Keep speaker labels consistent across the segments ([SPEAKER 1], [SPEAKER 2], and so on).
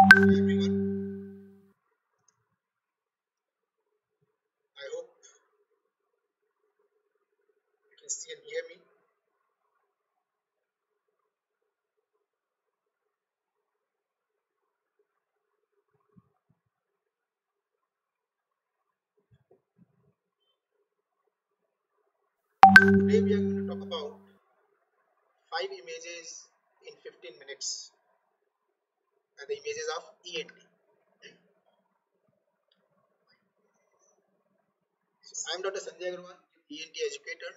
[SPEAKER 1] Everyone, I hope you can see and hear me. Today we are going to talk about 5 images in 15 minutes and the images of ENT. So I am Dr. Sanjay Agarwal, ENT educator,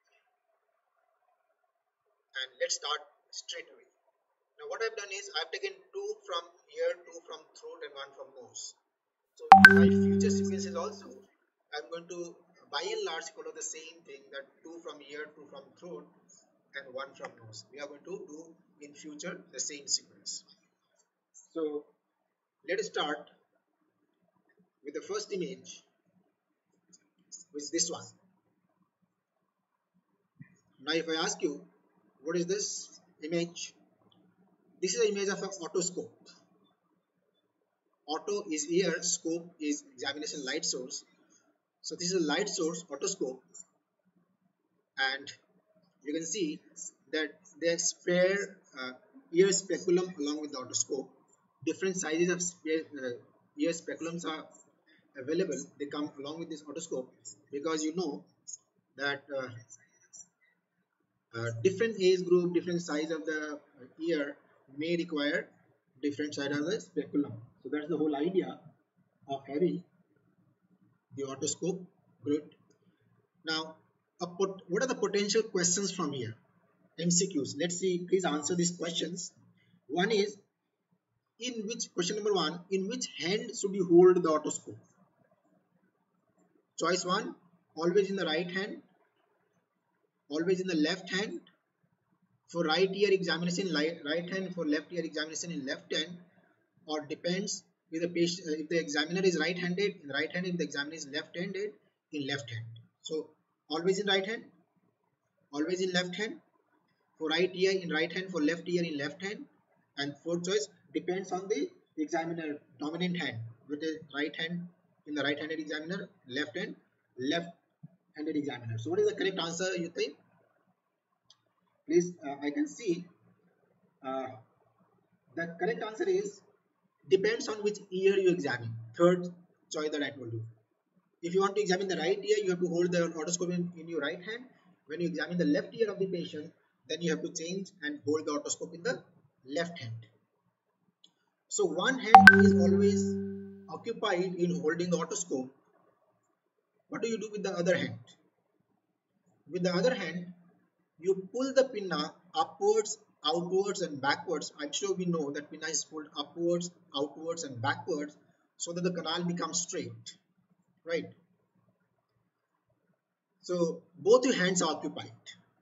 [SPEAKER 1] and let's start straight away. Now what I've done is I've taken two from ear, two from throat and one from nose. So in my future sequences also, I'm going to by and large follow the same thing, that two from ear, two from throat and one from nose. We are going to do in future the same sequence. So let us start with the first image, which is this one. Now if I ask you, what is this image? This is an image of an otoscope. Auto is ear, scope is examination light source. So this is a light source otoscope, and you can see that they spare ear speculum along with the otoscope. Different sizes of ear speculums are available. They come along with this otoscope because you know that different age group, different size of the ear may require different size of the speculum. So that's the whole idea of having the otoscope grid. Now, what are the potential questions from here? MCQs. Let's see. Please answer these questions. One is, question number one, in which hand should you hold the otoscope? Choice one, always in the right hand, always in the left hand. For right ear examination, right hand. For left ear examination, in left hand. Or depends if the patient, if the examiner is right-handed, in right hand. If the examiner is left-handed, in left hand. So always in right hand, always in left hand. For right ear in right hand, for left ear in left hand. And fourth choice, depends on the examiner dominant hand, with the right hand in the right-handed examiner, left hand left-handed examiner. So what is the correct answer, you think? Please, I can see uh, the correct answer is depends on which ear you examine. Third choice that I told you. If you want to examine the right ear, you have to hold the otoscope in your right hand. When you examine the left ear of the patient, then you have to change and hold the otoscope in the left hand. So one hand is always occupied in holding the otoscope. What do you do with the other hand? With the other hand, you pull the pinna upwards, outwards and backwards. I'm sure we know that pinna is pulled upwards, outwards and backwards so that the canal becomes straight, right? So both your hands are occupied.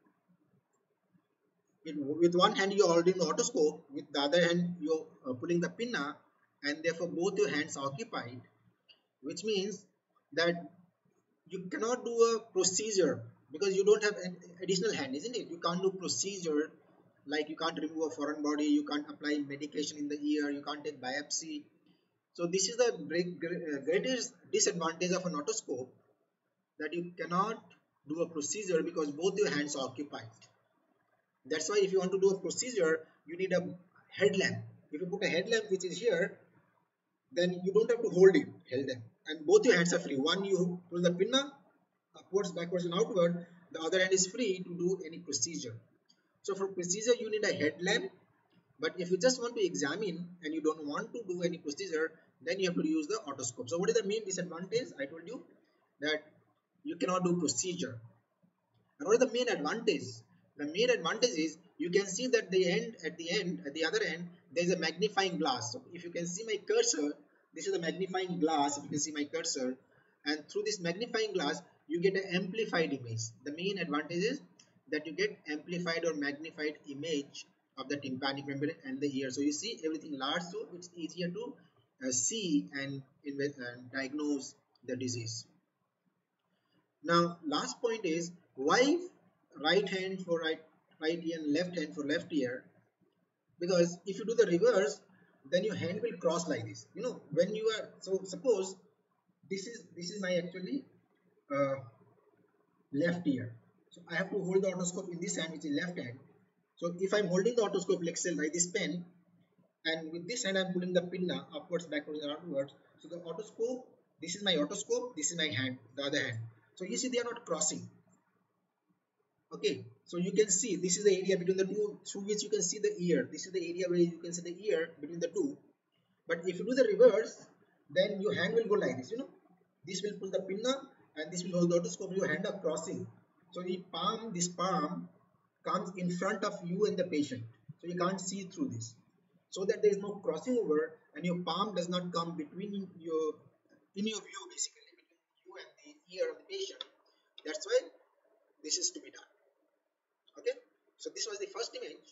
[SPEAKER 1] With one hand you're holding the otoscope, with the other hand you're pulling the pinna, and therefore both your hands are occupied, which means that you cannot do a procedure because you don't have an additional hand, isn't it? You can't do procedure like you can't remove a foreign body, you can't apply medication in the ear, you can't take biopsy. So this is the greatest disadvantage of an otoscope, that you cannot do a procedure because both your hands are occupied. That's why if you want to do a procedure, you need a headlamp. If you put a headlamp which is here, then you don't have to hold it, held them, and both your hands are free. One you pull the pinna upwards, backwards, and outward. The other hand is free to do any procedure. So for procedure, you need a headlamp. But if you just want to examine and you don't want to do any procedure, then you have to use the otoscope. So what is the main disadvantage? I told you that you cannot do procedure. And what is the main advantage? The main advantage is you can see that at the other end, there is a magnifying glass. So if you can see my cursor, this is a magnifying glass. If you can see my cursor, and through this magnifying glass, you get an amplified image. The main advantage is that you get amplified or magnified image of the tympanic membrane and the ear. So you see everything large, so it's easier to see and diagnose the disease. Now, last point is why right hand for right ear and left hand for left ear? Because if you do the reverse, then your hand will cross like this. You know, when you are, so suppose this is my actually uh, left ear. So I have to hold the otoscope in this hand, which is left hand. So if I'm holding the otoscope, like say like this pen, and with this hand I'm pulling the pin now upwards, backwards, and outwards. So the otoscope, this is my otoscope, this is my hand, the other hand. So you see they are not crossing. Okay, so you can see this is the area between the two through which you can see the ear. This is the area where you can see the ear between the two. But if you do the reverse, then your hand will go like this. You know, this will pull the pinna and this will hold the otoscope. Your hand are crossing. So the palm, this palm comes in front of you and the patient. So you can't see through this. So that there is no crossing over and your palm does not come between your in your view basically between you and the ear of the patient. That's why this is to be done. Okay. So this was the first image.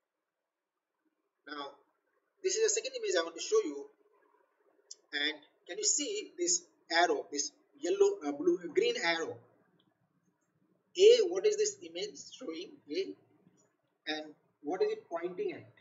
[SPEAKER 1] Now this is the second image I want to show you. And can you see this arrow, this yellow, blue, green arrow? A, what is this image showing? A, and what is it pointing at?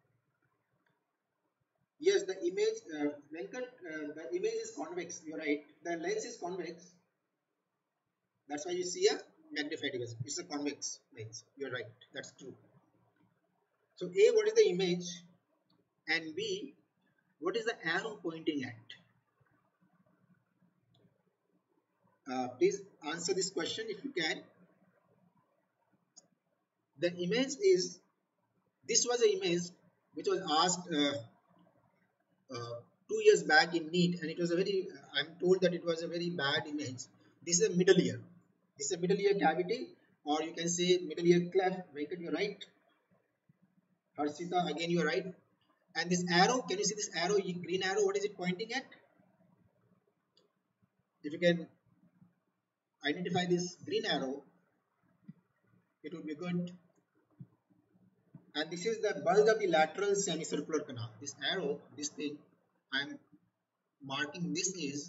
[SPEAKER 1] Yes, the image, Venkat, the image is convex. You're right. The lens is convex. That's why you see a magnified image. It's a convex lens. You're right. That's true. So A, what is the image? And B, what is the arrow pointing at? Please answer this question if you can. The image is, this was an image which was asked 2 years back in NEET, and it was a very, I'm told that it was a very bad image. This is a middle ear. This is a middle ear cavity, or you can say middle ear cleft. Venkat, you're right. Harshita, again you're right. And this arrow, can you see this arrow, green arrow, what is it pointing at? If you can identify this green arrow, it would be good. And this is the bulge of the lateral semicircular canal. This arrow, this thing, I'm marking, this is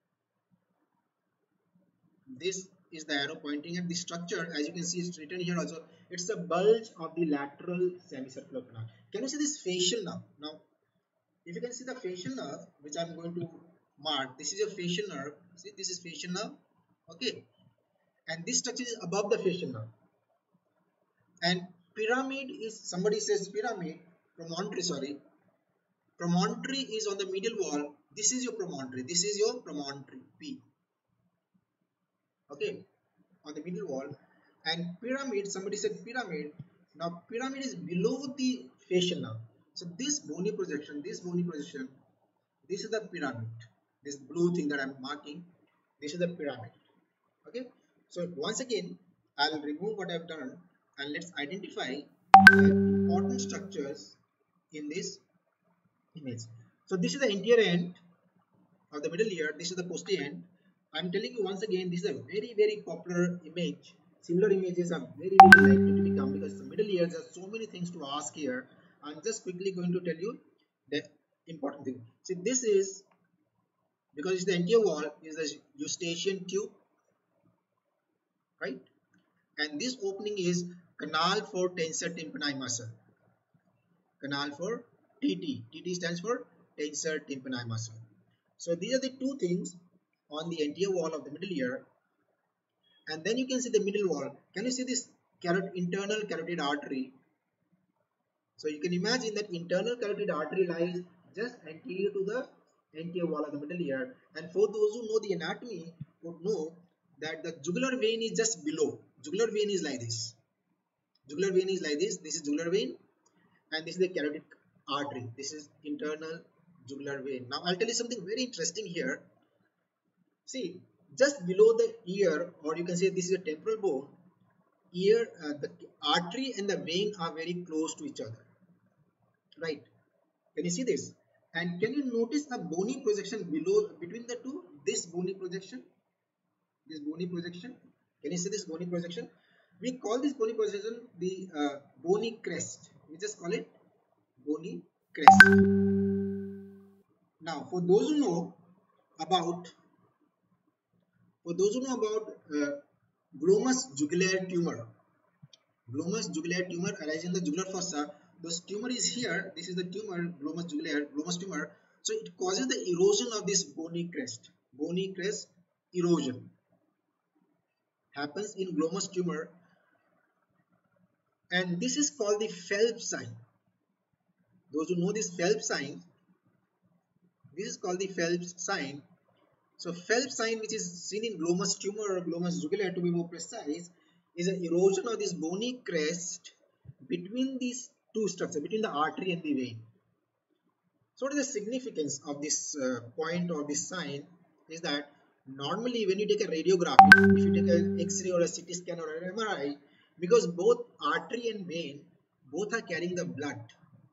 [SPEAKER 1] the arrow pointing at the structure. As you can see, it's written here also. It's the bulge of the lateral semicircular canal. Can you see this facial nerve? Now, if you can see the facial nerve, which I'm going to mark, this is your facial nerve. See, this is facial nerve. Okay, and this structure is above the facial nerve. And pyramid is, somebody says pyramid, promontory, sorry. Promontory is on the medial wall. This is your promontory. This is your promontory, P. Okay, on the middle wall. And pyramid, somebody said pyramid. Now pyramid is below the facial nerve. So this bony projection, this is the pyramid. This blue thing that I'm marking, this is the pyramid. Okay, so once again I'll remove what I've done and let's identify the important structures in this image. So this is the anterior end of the middle ear, this is the posterior end. I'm telling you once again, this is a very popular image. Similar images are very likely to become, because the middle ears, there are so many things to ask here. I'm just quickly going to tell you the important thing. See, this is, because it's the anterior wall, is the eustachian tube, right? And this opening is canal for tensor tympani muscle. Canal for TT. TT stands for tensor tympani muscle. So these are the two things on the anterior wall of the middle ear. And then you can see the middle wall. Can you see this internal carotid artery? So you can imagine that internal carotid artery lies just anterior to the anterior wall of the middle ear. And for those who know the anatomy would know that the jugular vein is just below. Jugular vein is like this. Jugular vein is like this. This is jugular vein, and this is the carotid artery. This is internal jugular vein. Now I'll tell you something very interesting here. See, just below the ear, or you can say this is a temporal bone, ear, the artery and the vein are very close to each other, right? Can you see this? And can you notice a bony projection below, between the two? This bony projection, can you see this bony projection? We call this bony projection the bony crest. We just call it bony crest. Now, for those who know about glomus jugulare tumor, glomus jugulare tumor arises in the jugular fossa. this tumor is here. This is the tumor, glomus jugulare, glomus tumor. So it causes the erosion of this bony crest. Bony crest erosion happens in glomus tumor, and this is called the Phelps sign. Those who know this Phelps sign, this is called the Phelps sign. So Phelps sign, which is seen in glomus tumor or glomus jugulare to be more precise, is an erosion of this bony crest between these two structures, between the artery and the vein. So what is the significance of this point or this sign is that normally when you take a radiography, if you take an X-ray or a CT scan or an MRI, because both artery and vein both are carrying the blood,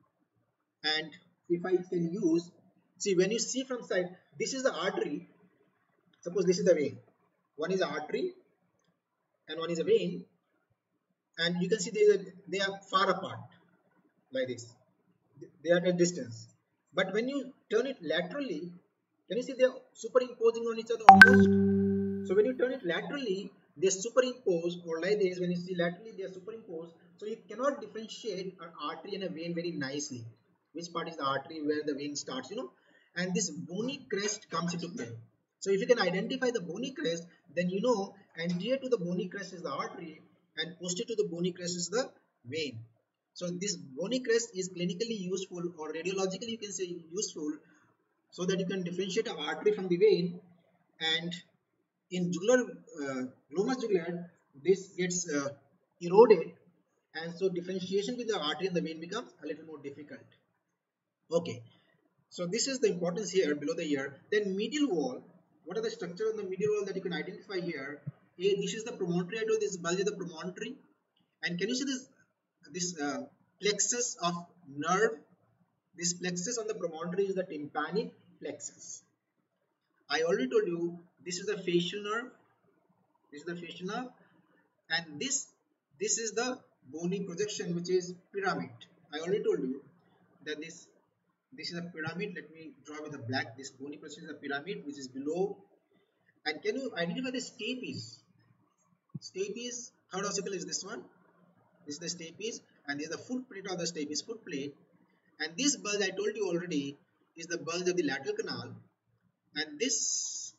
[SPEAKER 1] and if I can use, see when you see from side, this is the artery, suppose this is the vein, one is the artery and one is a vein, and you can see they are far apart like this, they are at a distance. But when you turn it laterally, can you see they are superimposing on each other almost? So when you turn it laterally, they superimpose, or like this, when you see laterally, they are superimposed. So you cannot differentiate an artery and a vein very nicely. Which part is the artery, where the vein starts, and this bony crest comes into play. So if you can identify the bony crest, then you know anterior to the bony crest is the artery and posterior to the bony crest is the vein. So this bony crest is clinically useful, or radiologically you can say useful, so that you can differentiate an artery from the vein. And in glomus jugulare, this gets eroded, and so differentiation with the artery and the vein becomes a little more difficult. Okay, so this is the importance here below the ear. Then medial wall, what are the structure on the medial wall that you can identify here? This is the promontory. I told this bulge is the promontory, and can you see this plexus of nerve? This plexus on the promontory is the tympanic plexus. I already told you this is the facial nerve. This is the facial nerve, and this is the bony projection, which is pyramid. I already told you that this is a pyramid. Let me draw with the black. This bony projection is a pyramid, which is below. And can you identify the stapes? Stapes, third ossicle is this one. This is the stapes, and this is the footplate of the stapes footplate. And this bulge I told you already is the bulge of the lateral canal. And this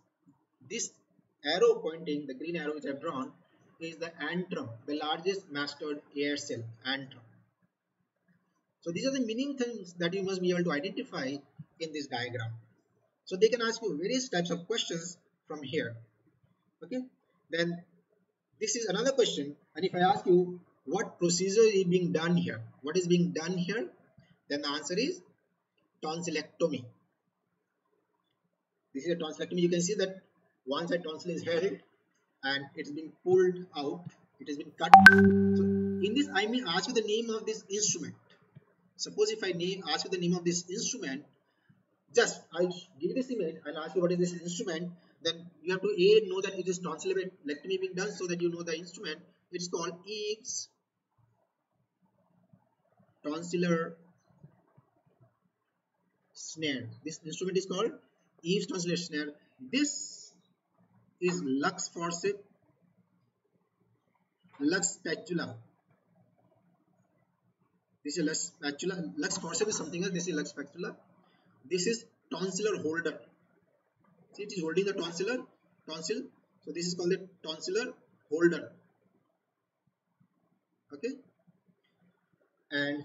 [SPEAKER 1] arrow pointing, the green arrow which I have drawn, is the antrum, the largest mastoid air cell, antrum. So these are the meaning things that you must be able to identify in this diagram. So they can ask you various types of questions from here. Okay, then this is another question, and if I ask you what procedure is being done here, what is being done here, then the answer is tonsillectomy. This is a tonsillectomy. You can see that one side tonsil is held and it's been pulled out, it has been cut. So in this I may ask you the name of this instrument. Suppose if I ask you the name of this instrument, just I'll give you this image, I'll ask you what is this instrument, then you have to know that it is tonsillectomy being done, so that you know the instrument. It's called Eves tonsillar snare. This instrument is called Eves tonsillar snare. This is lux forceps, lux spatula. This is lux spatula. Lux forceps is something else. This is lux spatula. This is tonsillar holder. See, it is holding the tonsil. So this is called the tonsillar holder. Okay. And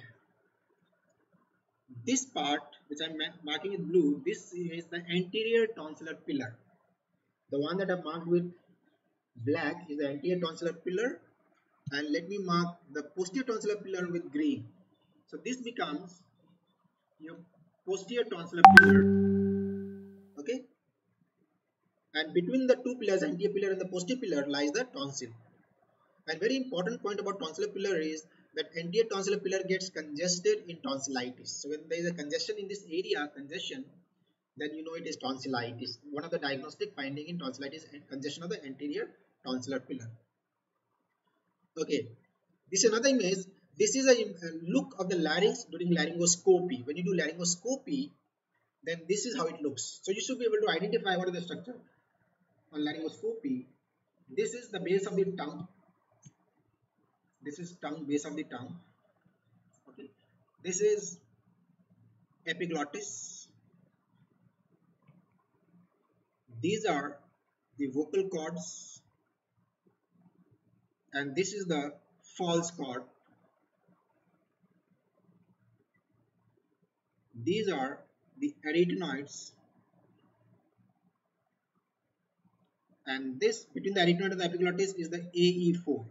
[SPEAKER 1] this part which I am marking in blue, this is the anterior tonsillar pillar. The one that I have marked with black is the anterior tonsillar pillar, and let me mark the posterior tonsillar pillar with green. So this becomes your posterior tonsillar pillar. Okay, and between the two pillars, anterior pillar and the posterior pillar, lies the tonsil. And very important point about tonsillar pillar is that anterior tonsillar pillar gets congested in tonsillitis. So when there is a congestion in this area, then you know it is tonsillitis. One of the diagnostic finding in tonsillitis and congestion of the anterior tonsillar pillar. Okay, this is another image. This is a look of the larynx during laryngoscopy. When you do laryngoscopy, then this is how it looks. So you should be able to identify what is the structure on laryngoscopy. This is the base of the tongue. This is base of the tongue. Okay, This is epiglottis. These are the vocal cords, and this is the false cord. These are the arytenoids, and this between the arytenoid and the epiglottis is the AE fold.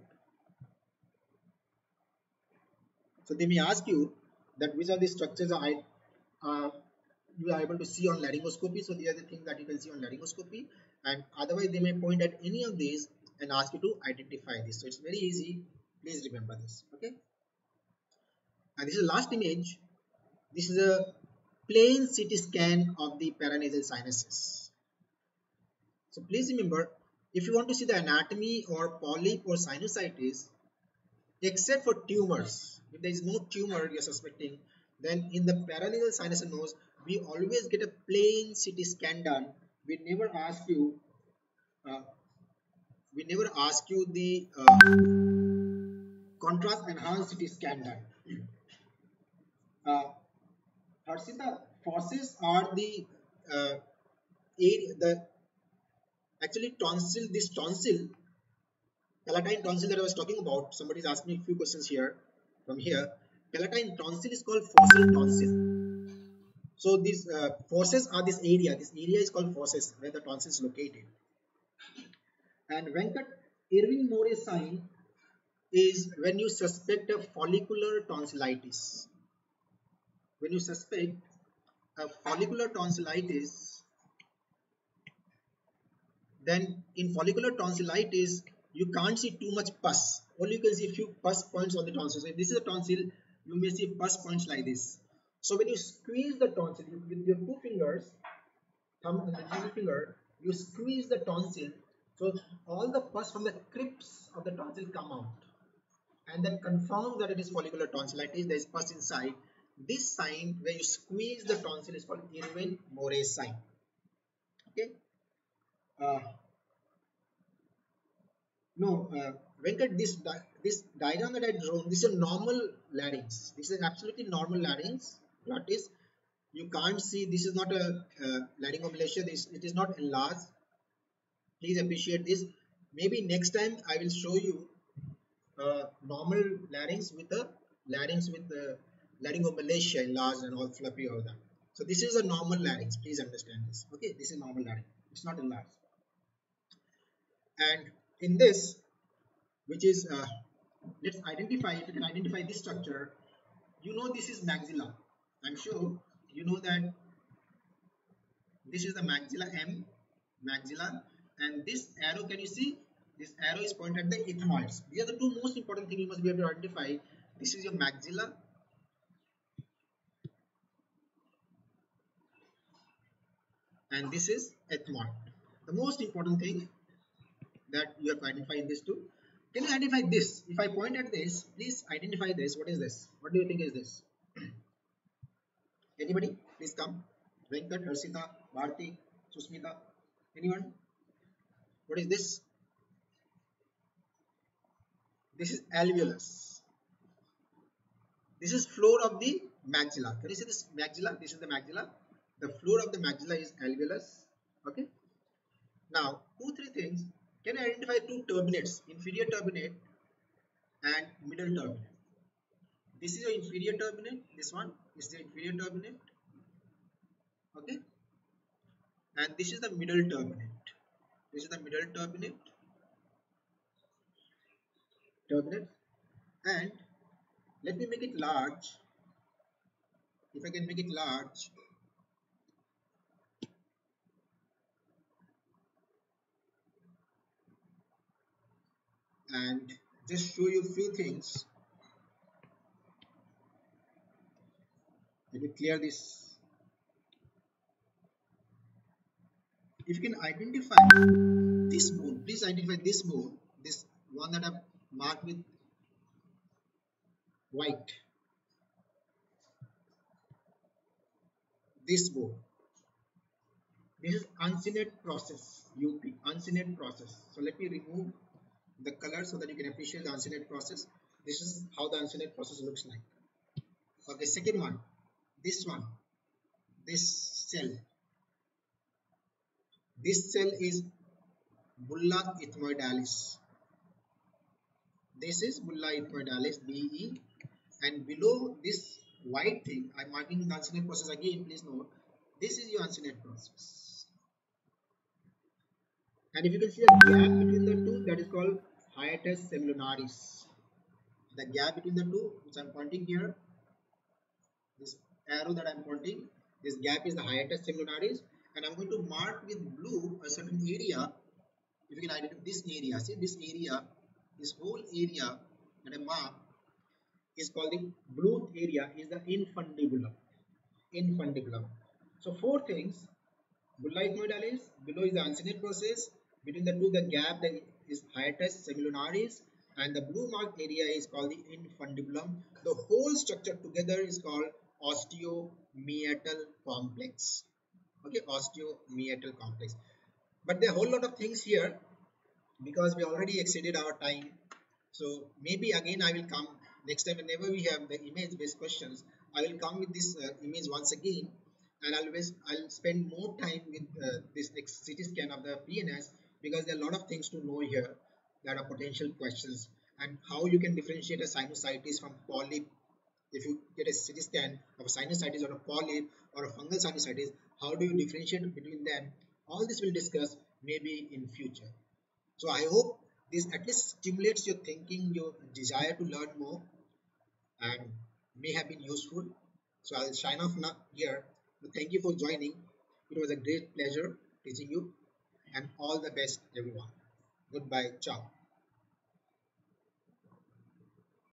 [SPEAKER 1] So they may ask you that which are the structures uh, you are able to see on laryngoscopy. So these are the things that you can see on laryngoscopy, and otherwise they may point at any of these and ask you to identify this. So it's very easy. Please remember this. Okay. And this is the last image. This is a plain CT scan of the paranasal sinuses. So please remember, if you want to see the anatomy or polyp or sinusitis, except for tumors, if there is no tumor you are suspecting, then in the paranasal sinus and nose, we always get a plain CT scan done. We never ask you, uh, the contrast enhanced CT scan done. Uh, Harshita, fauces are the area, the actually tonsil, this tonsil, palatine tonsil that I was talking about. Somebody's asked me a few questions here from here. Palatine tonsil is called faucial tonsil. So these fauces are this area. This area is called fauces where the tonsil is located. And Venkat, Irving Moray sign is when you suspect a follicular tonsillitis. When you suspect a follicular tonsillitis, then in follicular tonsillitis, you can't see too much pus. Only you can see a few pus points on the tonsil. So if this is a tonsil, you may see pus points like this. So when you squeeze the tonsil with your two fingers, thumb and the middle finger, you squeeze the tonsil. So all the pus from the crypts of the tonsil come out, and then confirms that it is follicular tonsillitis. There is pus inside. This sign where you squeeze the tonsil is called Irwin Moray sign. Okay. Uh, No, Venkat, this diagram that I drawn, this is a normal larynx. This is absolutely normal larynx. Glottis. You can't see. This is not a laryngomalacia. It is not enlarged. Please appreciate this. Maybe next time I will show you normal larynx with the laryngomalacia enlarged and all fluffy all that. So this is a normal larynx. Please understand this. Okay, this is normal larynx. It's not enlarged. And in this, which is let's identify, if you can identify this structure, you know this is maxilla. I'm sure you know that this is the maxilla M, maxilla, and this arrow, can you see this arrow is pointed at the ethmoids. These are the two most important things you must be able to identify. This is your maxilla and this is ethmoid. The most important thing that you have to identify in this two. Can you identify this? If I point at this, please identify this. What is this? What do you think is this? Anybody? Please come. Venkat, Harsita, Bharti, Susmita. Anyone? What is this? This is alveolus. This is floor of the maxilla. Can you see this maxilla? This is the maxilla. The floor of the maxilla is alveolus. Okay. Now, three things. Can you identify two turbinates? Inferior turbinate and middle turbinate. This is your inferior turbinate. This one is the inferior turbinate. Okay. And this is the middle turbinate. This is the middle turbinate. And let me make it large. If I can make it large, and just show you a few things. Let me clear this. If you can identify this bone, please identify this bone, this one that I've marked with white. This bone. This is uncinate process, UP, uncinate process. So let me remove the color so that you can appreciate the uncinate process. This is how the uncinate process looks like. Okay, second one, this cell. This cell is bulla ethmoidalis. This is bulla ethmoidalis, BE, and below this white thing, I'm marking the uncinate process again. Please note, this is your uncinate process. And if you can see a gap between the two, that is called hiatus cellularis. The gap between the two, which I'm pointing here, this arrow that I'm pointing, this gap is the hiatus cellularis, and I'm going to mark with blue a certain area. If you can identify this area, see this area, this whole area that I mark is called the blue area is the infundibulum. Infundibulum. So four things: bulla ethmoidalis, below is the uncinate process, between the two the gap that is hiatus cellularis, and the blue marked area is called the infundibulum. The whole structure together is called osteomeatal complex. Okay, osteomeatal complex. But there are a whole lot of things here because we already exceeded our time. So maybe again I will come next time whenever we have the image based questions. I will come with this image once again, and I'll spend more time with this CT scan of the PNS because there are a lot of things to know here that are potential questions, and how you can differentiate a sinusitis from polyp. If you get a CT scan of a sinusitis or a polyp or a fungal sinusitis, how do you differentiate between them? All this we'll discuss maybe in future. So I hope this at least stimulates your thinking, your desire to learn more, and may have been useful. So I'll sign off now here. Thank you for joining. It was a great pleasure teaching you, and all the best, everyone. Goodbye. Ciao.